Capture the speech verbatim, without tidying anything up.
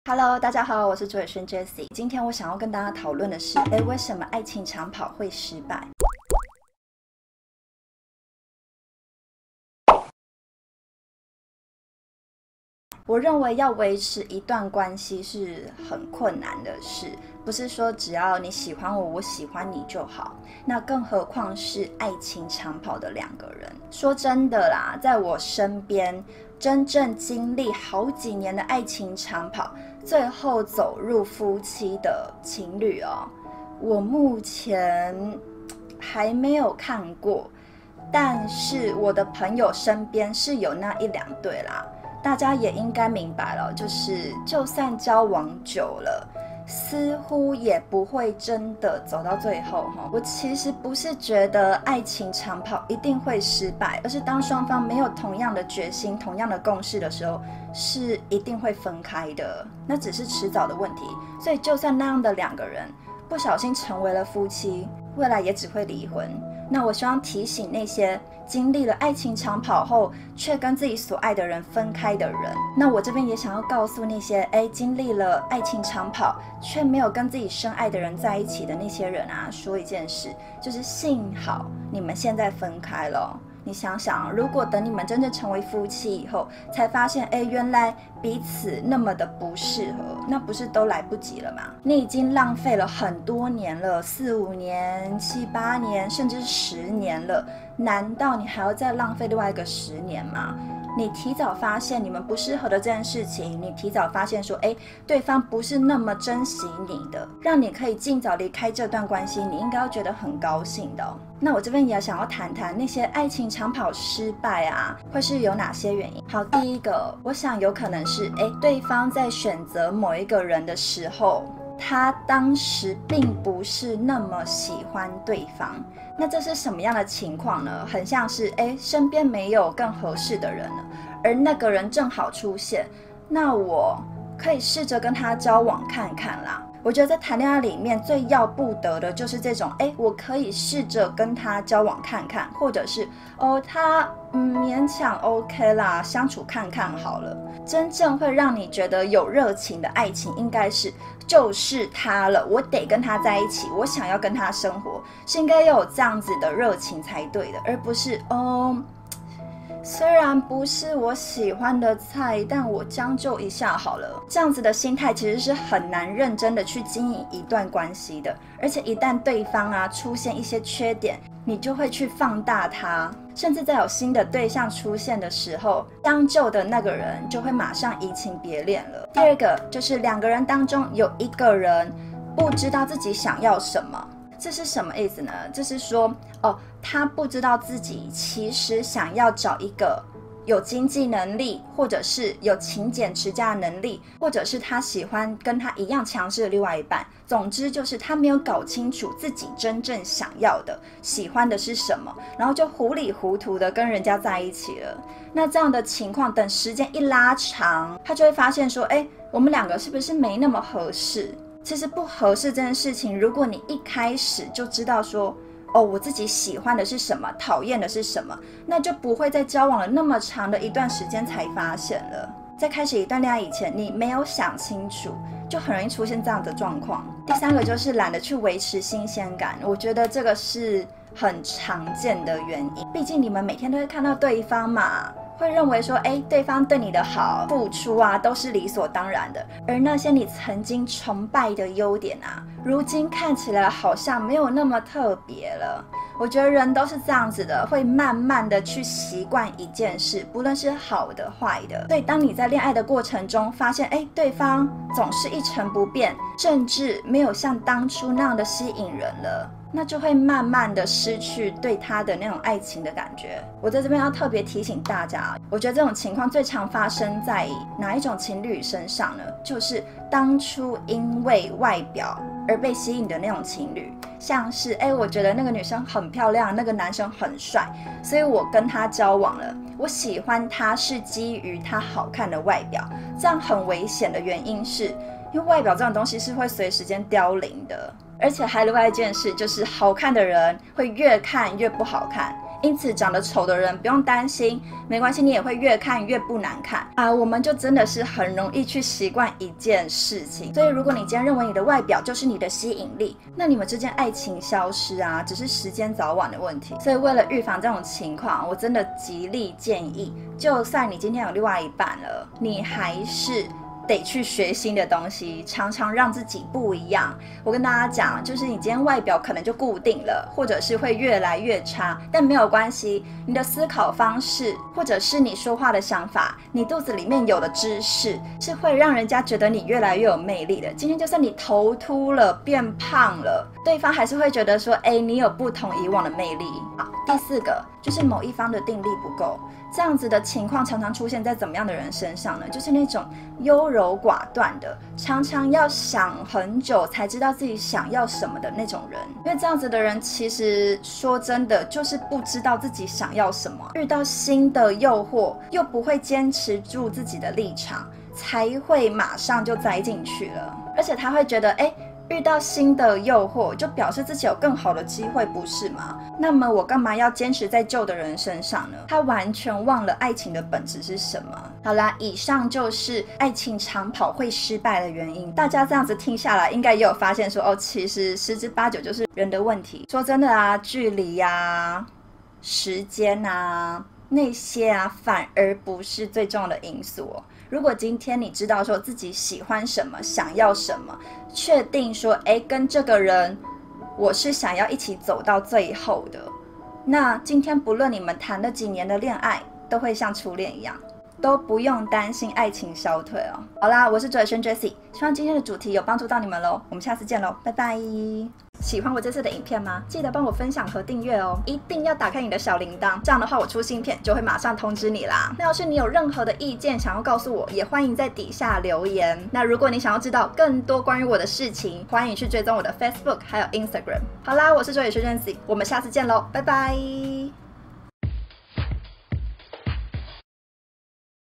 Hello， 大家好，我是朱伟轩 Jessie。今天我想要跟大家讨论的是，哎，为什么爱情长跑会失败？我认为要维持一段关系是很困难的事，不是说只要你喜欢我，我喜欢你就好。那更何况是爱情长跑的两个人。说真的啦，在我身边真正经历好几年的爱情长跑，最后走入夫妻的情侣哦，我目前还没有看过，但是我的朋友身边是有那一两对啦。大家也应该明白了，就是就算交往久了，似乎也不会真的走到最后哈。我其实不是觉得爱情长跑一定会失败，而是当双方没有同样的决心、同样的共识的时候，是一定会分开的。那只是迟早的问题。所以就算那样的两个人不小心成为了夫妻，未来也只会离婚。那我希望提醒那些经历了爱情长跑后却跟自己所爱的人分开的人，那我这边也想要告诉那些哎经历了爱情长跑却没有跟自己深爱的人在一起的那些人啊，说一件事，就是幸好你们现在分开了。你想想，如果等你们真正成为夫妻以后，才发现，哎，原来彼此那么的不适合，那不是都来不及了吗？你已经浪费了很多年了，四五年、七八年，甚至十年了，难道你还要再浪费另外一个十年吗？你提早发现你们不适合的这件事情，你提早发现说，哎，对方不是那么珍惜你的，让你可以尽早离开这段关系，你应该要觉得很高兴的哦。那我这边也想要谈谈那些爱情长跑失败啊，会是有哪些原因？好，第一个，我想有可能是，哎，对方在选择某一个人的时候，他当时并不是那么喜欢对方。那这是什么样的情况呢？很像是哎，身边没有更合适的人了，而那个人正好出现，那我可以试着跟他交往看看啦。我觉得在谈恋爱里面最要不得的就是这种，哎，我可以试着跟他交往看看，或者是哦，他嗯勉强 OK 啦，相处看看好了。真正会让你觉得有热情的爱情，应该是就是他了，我得跟他在一起，我想要跟他生活，是应该要有这样子的热情才对的，而不是哦。虽然不是我喜欢的菜，但我将就一下好了。这样子的心态其实是很难认真的去经营一段关系的，而且一旦对方啊出现一些缺点，你就会去放大它，甚至在有新的对象出现的时候，将就的那个人就会马上移情别恋了。第二个就是两个人当中有一个人不知道自己想要什么。这是什么意思呢？就是说，哦，他不知道自己其实想要找一个有经济能力，或者是有勤俭持家的能力，或者是他喜欢跟他一样强势的另外一半。总之就是他没有搞清楚自己真正想要的、喜欢的是什么，然后就糊里糊涂的跟人家在一起了。那这样的情况，等时间一拉长，他就会发现说，哎，我们两个是不是没那么合适？其实不合适这件事情，如果你一开始就知道说，哦，我自己喜欢的是什么，讨厌的是什么，那就不会在交往了那么长的一段时间才发现了。在开始一段恋爱以前，你没有想清楚，就很容易出现这样的状况。第三个就是懒得去维持新鲜感，我觉得这个是很常见的原因。毕竟你们每天都会看到对方嘛，会认为说，哎，对方对你的好、付出啊，都是理所当然的。而那些你曾经崇拜的优点啊，如今看起来好像没有那么特别了。我觉得人都是这样子的，会慢慢的去习惯一件事，不论是好的、坏的。所以当你在恋爱的过程中发现，哎，对方总是一成不变，甚至没有像当初那样的吸引人了，那就会慢慢的失去对他的那种爱情的感觉。我在这边要特别提醒大家，我觉得这种情况最常发生在哪一种情侣身上呢？就是当初因为外表而被吸引的那种情侣，像是哎，我觉得那个女生很漂亮，那个男生很帅，所以我跟他交往了。我喜欢他是基于他好看的外表，这样很危险的原因是，因为外表这种东西是会随时间凋零的。而且还有另外一件事，就是好看的人会越看越不好看， 因此长得丑的人不用担心，没关系，你也会越看越不难看啊。我们就真的是很容易去习惯一件事情，所以如果你今天认为你的外表就是你的吸引力，那你们之间爱情消失啊，只是时间早晚的问题。所以为了预防这种情况，我真的极力建议，就算你今天有另外一半了，你还是得去学新的东西，常常让自己不一样。我跟大家讲，就是你今天外表可能就固定了，或者是会越来越差，但没有关系，你的思考方式，或者是你说话的想法，你肚子里面有的知识，是会让人家觉得你越来越有魅力的。今天就算你头秃了，变胖了，对方还是会觉得说，哎，你有不同以往的魅力。好，第四个就是某一方的定力不够。这样子的情况常常出现在怎么样的人身上呢？就是那种优柔寡断的，常常要想很久才知道自己想要什么的那种人。因为这样子的人，其实说真的，就是不知道自己想要什么，遇到新的诱惑又不会坚持住自己的立场，才会马上就栽进去了。而且他会觉得，哎，遇到新的诱惑，就表示自己有更好的机会，不是吗？那么我干嘛要坚持在旧的人身上呢？他完全忘了爱情的本质是什么。好啦，以上就是爱情长跑会失败的原因。大家这样子听下来，应该也有发现说，哦，其实十之八九就是人的问题。说真的啊，距离啊，时间啊，那些啊，反而不是最重要的因素哦。如果今天你知道说自己喜欢什么，想要什么，确定说，哎，跟这个人我是想要一起走到最后的，那今天不论你们谈了几年的恋爱，都会像初恋一样，都不用担心爱情消退哦。好啦，我是卓轩 Jessie， 希望今天的主题有帮助到你们咯，我们下次见咯，拜拜。喜欢我这次的影片吗？记得帮我分享和订阅哦，一定要打开你的小铃铛，这样的话我出新片就会马上通知你啦。那要是你有任何的意见想要告诉我，也欢迎在底下留言。那如果你想要知道更多关于我的事情，欢迎去追踪我的 Facebook 还有 Instagram。好啦，我是周野轩 Jessie， 我们下次见咯，拜拜。